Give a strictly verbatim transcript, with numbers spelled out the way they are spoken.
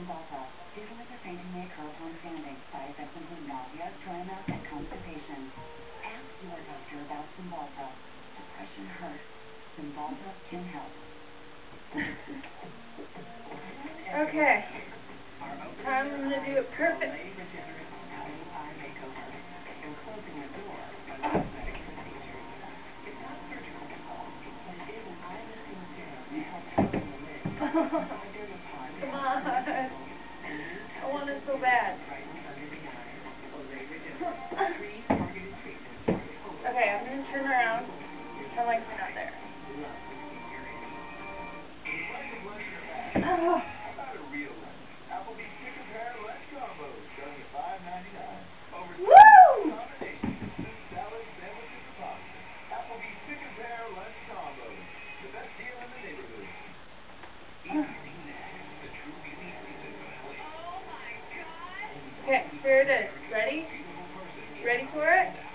Cymbalta. Dizziness or fainting may occur upon standing. Side effects include nausea, dry mouth, and constipation. Ask your doctor about Cymbalta. Depression hurts. Cymbalta can help. Okay. I'm going to do it perfect. Come on. I want it so bad. Okay, I'm going to turn around. Pretend like we're not there. Oh. Applebee's Pick and Pair lunch combos starting at five ninety-nine. Over Woo! combinations, soup, salad, sandwiches, or pasta. Applebee's Pick and Pair lunch combos. The best deal in the neighborhood. Introducing next, the True Beauty season finale. Oh my God! Okay, here it is. Ready? Ready for it?